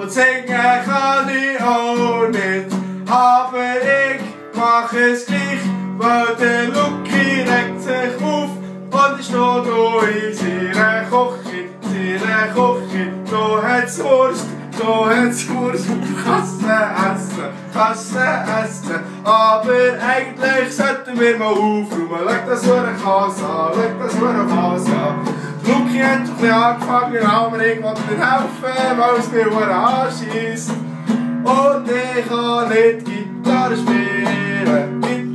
Und singen kann ich auch nicht, aber ich mach es gleich, weil der Lucky regt sich auf und ich steh da in seiner Küche, da hat's Wurst, du kannst essen, aber eigentlich sollten wir mal aufräumen. Leg das Hurenkäse an, Lucky hat ein bisschen angefangen, aber ich wollte nicht helfen, weil es mir Huren anscheisst. Und ich kann nicht Gitarre spielen.